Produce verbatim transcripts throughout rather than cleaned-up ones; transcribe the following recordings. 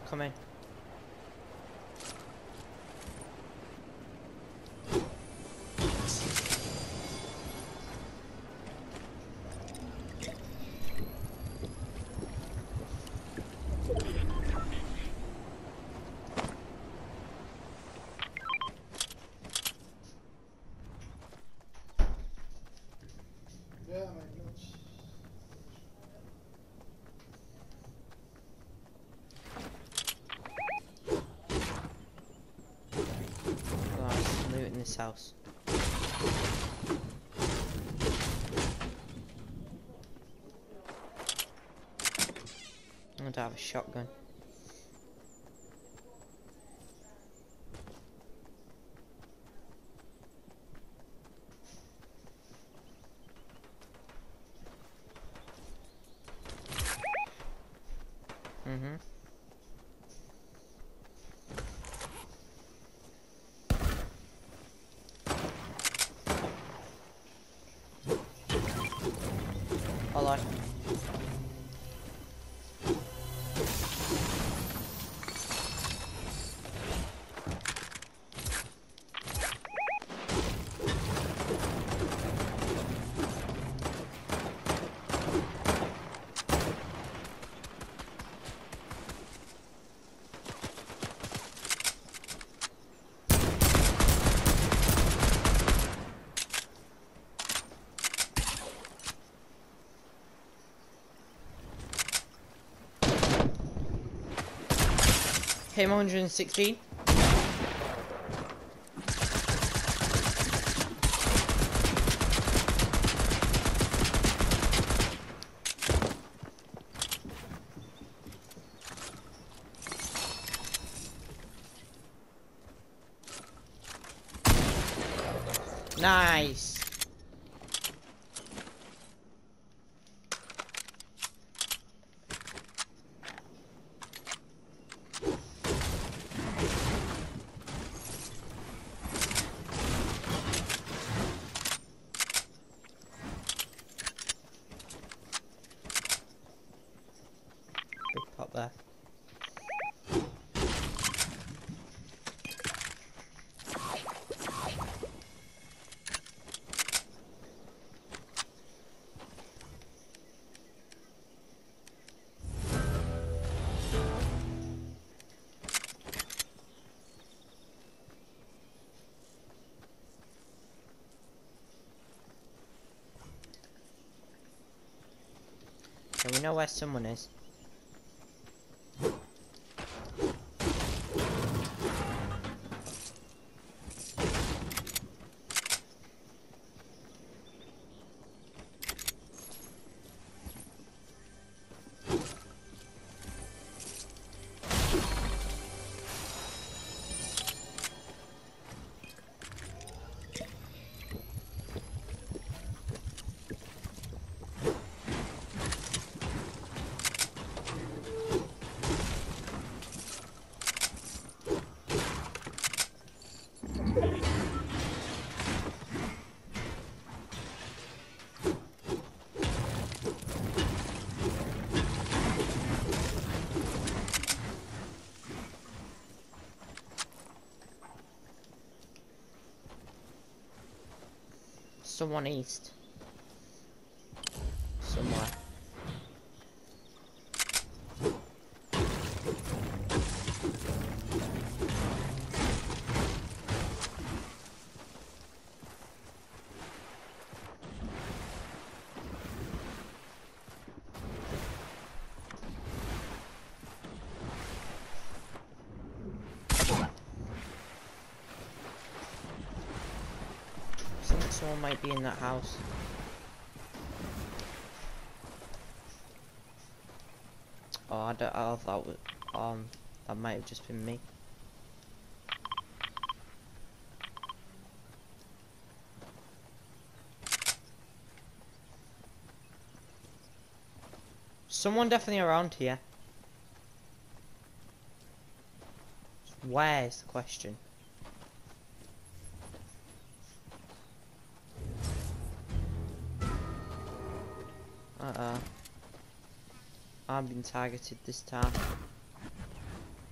Come in. Yeah, my clutch. Oh, there's loot in this house. I don't have a shotgun. Mm-hmm. Hello. Hit one hundred sixteen. Nice. Big pop there. So we know where someone is. Someone east. Somewhere. I think someone might be in that house. Oh, I don't. Oh, that was. Um, that might have just been me. Someone definitely around here. Where's the question? Uh-oh. I'm being targeted this time.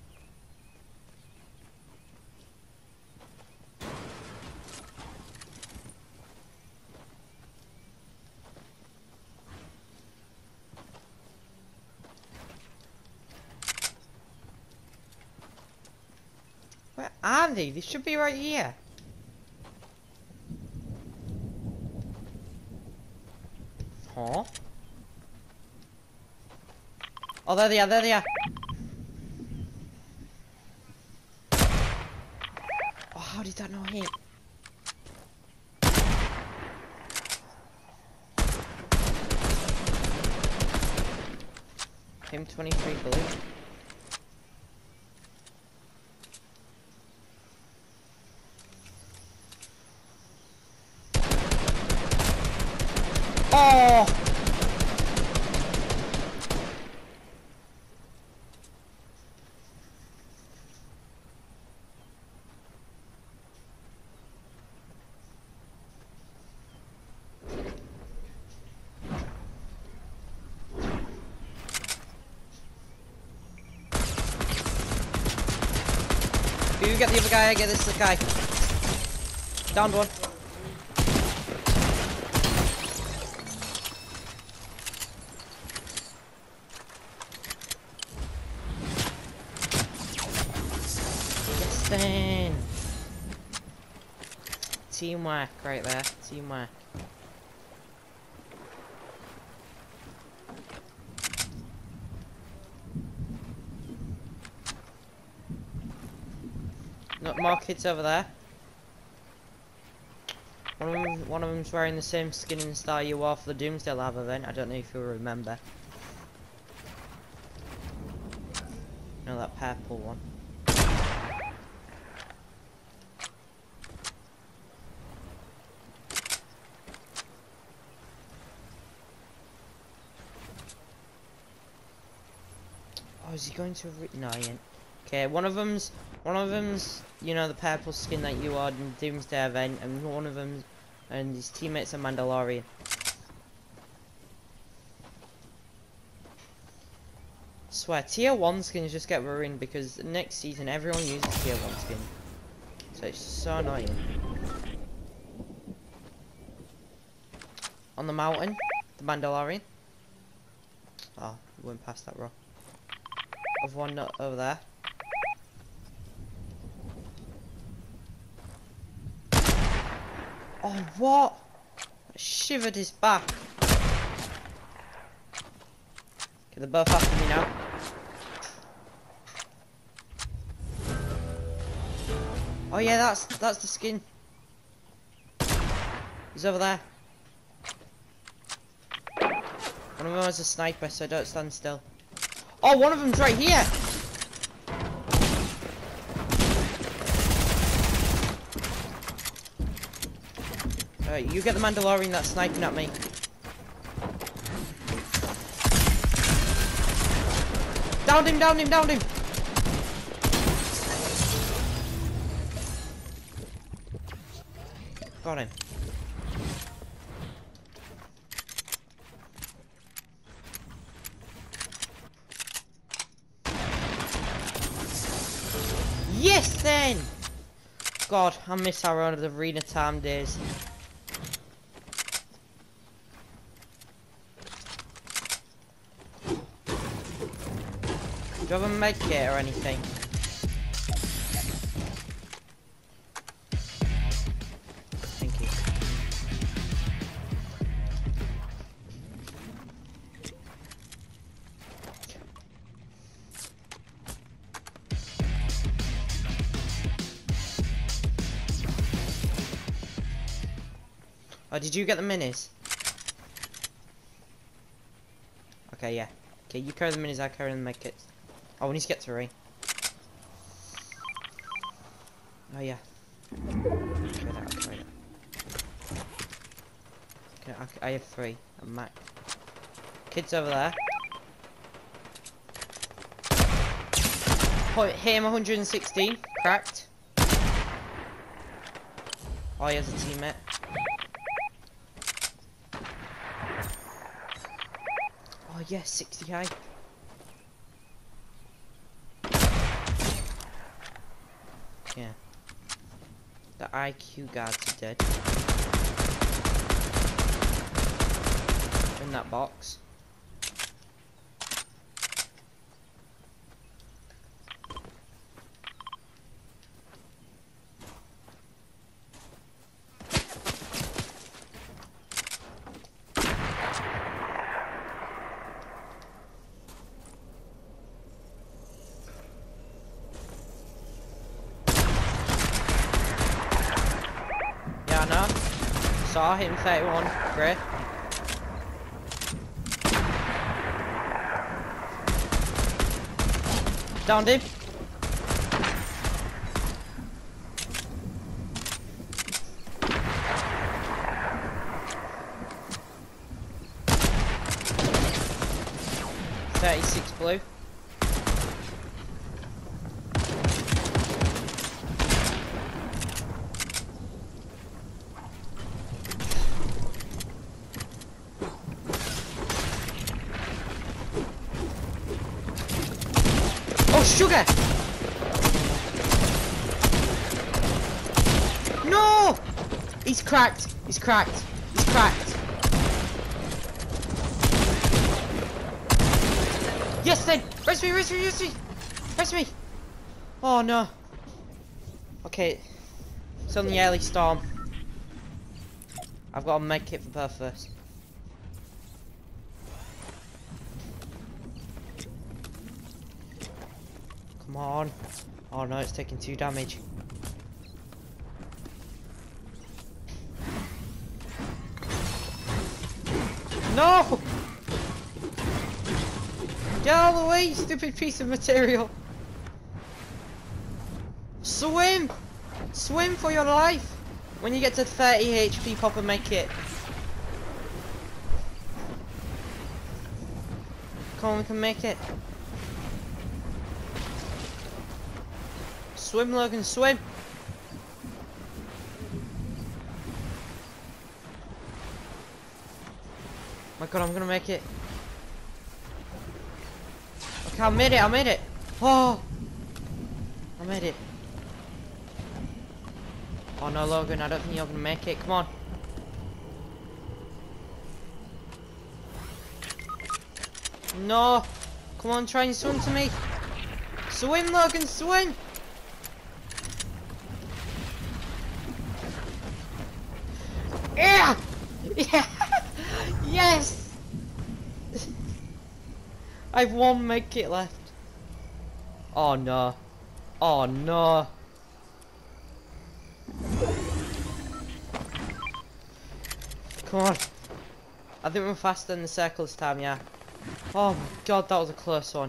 Aren't they? They should be right here. Huh? Oh, there they are, there they are. Oh, how did that not hit? Him twenty-three blue. Oh! You get the other guy, I get this guy. Downed one. Yes, then. Teamwork right there. Teamwork. Not more kids over there. One of them, one of them's wearing the same skin and style you wore for the Doomsday Lab event. I don't know if you remember. No, that purple one. Oh, is he going to? Re no, he ain't. Okay, one of them's one of them's you know the purple skin that you wore in the Doomsday event, and one of them and his teammates are Mandalorian. Swear, tier one skins just get ruined because next season everyone uses tier one skin, so it's so annoying. On the mountain, the Mandalorian. Oh, went past that rock. Of one over there. Oh, what? I shivered his back. Okay, they're both after me now. Oh yeah, that's that's the skin. He's over there. One of them has a sniper, so don't stand still. Oh, one of them's right here. Alright, you get the Mandalorian that's sniping at me. Downed him, downed him, downed him! Got him. Yes then! God, I miss our own arena time days. Do you have a med kit or anything? Thank you. Oh, did you get the minis? Okay, yeah. Okay, you carry the minis, I carry the med kits. Oh, we need to get three. Oh yeah. Okay, that, I'll carry that. Okay, I, I have three. I'm Mac. Kids over there. Put hit him one hundred sixteen. Cracked. Oh, he has a teammate. Oh yes, sixty high. Yeah. The I Q guards are dead. In that box. Saw him, thirty-one. Great. Downed him. thirty-six blue. Oh, sugar! No! He's cracked. He's cracked. He's cracked. Yes, then! Rest me, rest me, rest me! Rest me! Oh, no. Okay. It's on the early storm. I've got a med kit for Perth first. Come on. Oh no, it's taking two damage. No! Get out of the way, you stupid piece of material! Swim! Swim for your life! When you get to thirty H P, pop a med kit. Come on, we can make it. Swim, Logan, swim! My god, I'm gonna make it. Okay, I made it, I made it! Oh! I made it. Oh no, Logan, I don't think you're gonna make it. Come on. No! Come on, try and swim to me! Swim, Logan, swim! Yeah! Yeah! Yes! I've one med kit left. Oh no. Oh no. Come on. I think we're faster than the circle this time, yeah. Oh my god, that was a close one.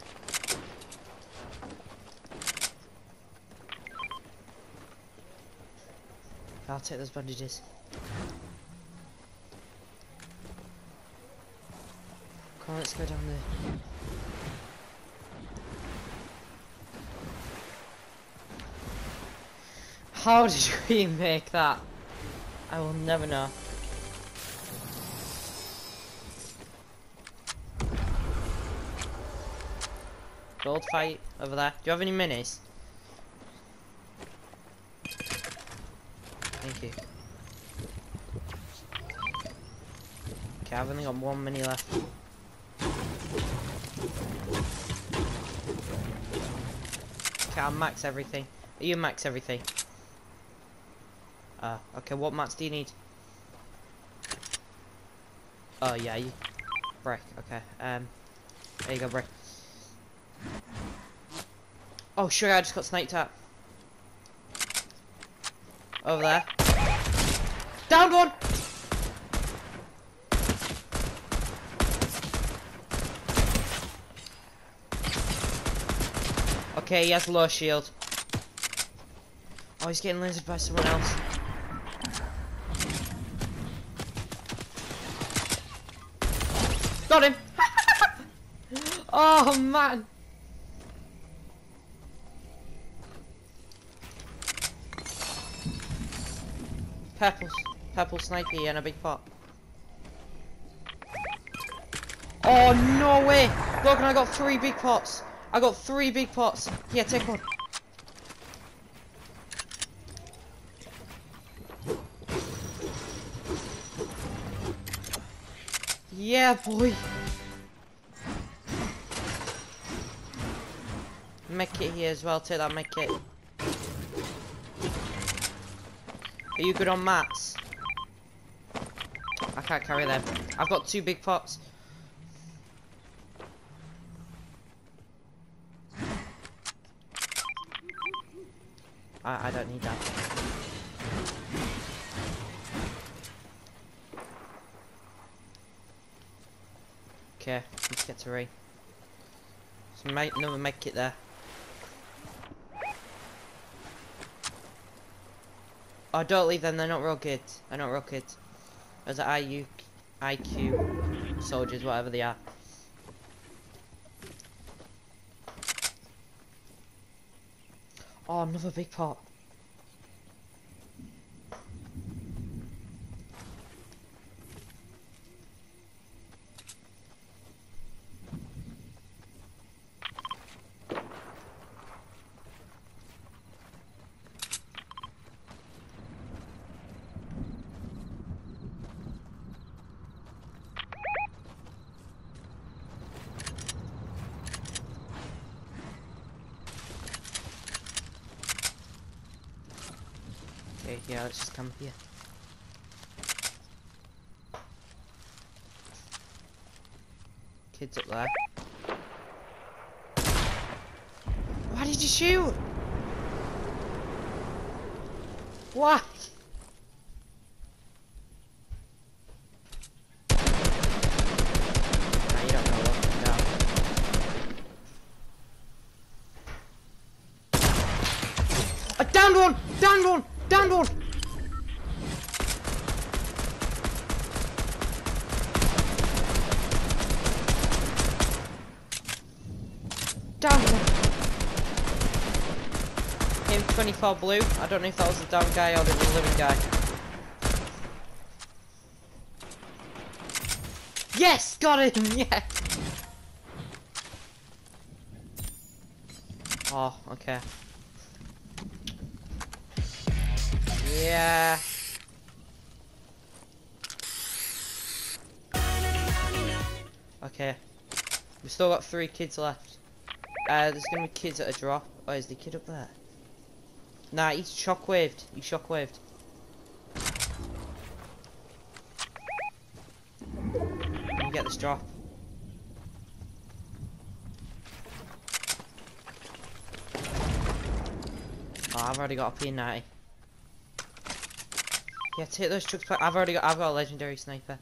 I'll take those bandages. Come on, let's go down there. How did we make that? I will never know. Gold fight over there. Do you have any minis? Thank you. Okay, I've only got one mini left. Okay, I'll max everything. You max everything. Uh, okay, what mats do you need? Oh yeah, you brick, okay. Um there you go, brick. Oh sure, I just got sniped at. Over there. Down one! Okay, he has low shield. Oh, he's getting lasered by someone else. Got him! Oh man! Purple, purple sniper and a big pot. Oh no way! Logan, I got three big pots. I got three big pots. Yeah, take one. Yeah, boy. Medkit here as well. Take that medkit. Are you good on mats? I can't carry them. I've got two big pots. I, I don't need that. Okay, let's get to Ray. So make another med kit there. Oh, don't leave them. They're not real kids. They're not real kids. Those are I U, I Q soldiers, whatever they are. Oh, another big pot. Okay, yeah, let's just come here. Kids up there. Why did you shoot? Why? Nah, you don't know what. No. I downed one! Downed one! Downed one! Downed one! Him twenty-four blue. I don't know if that was the down guy or the living guy. Yes! Got him! Yeah! Oh, okay. Yeah. Okay. We've still got three kids left. Uh, there's gonna be kids at a drop. Oh, is the kid up there? Nah, he's shockwaved. He's shockwaved. Let me get this drop. Oh, I've already got a P ninety. Yeah, take those trucks back. I've already got. I've got a legendary sniper.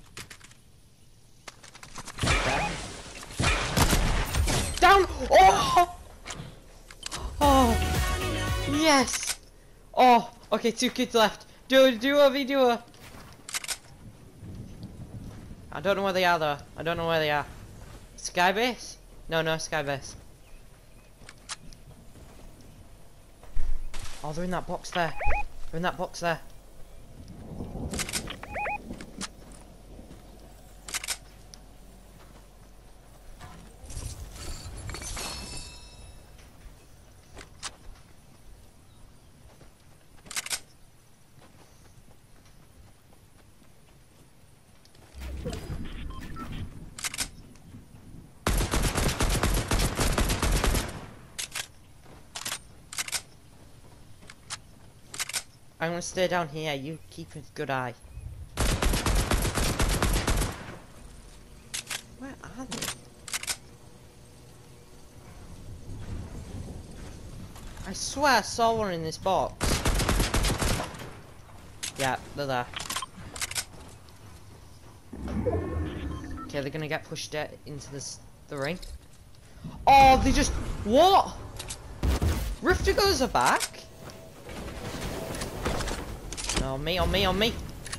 Down! Oh! Oh! Yes! Oh! Okay, two kids left. Do it, do a do a. I don't know where they are though. I don't know where they are. Skybase? No, no, Skybase. Oh, they're in that box there. They're in that box there. I'm gonna stay down here, you keep a good eye. Where are they? I swear I saw one in this box. Yeah, they're there. Okay, they're gonna get pushed into this the ring. Oh, they just what? Rifter goes are back. On me, on me, on me.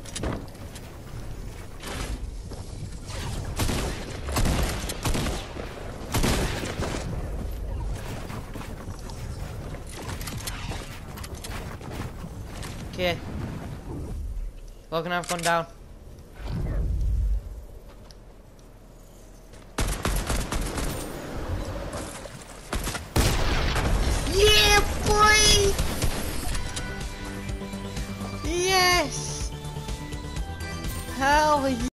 Okay. Logan, I've gone down. Yeah, boy! Yes! Hell yeah!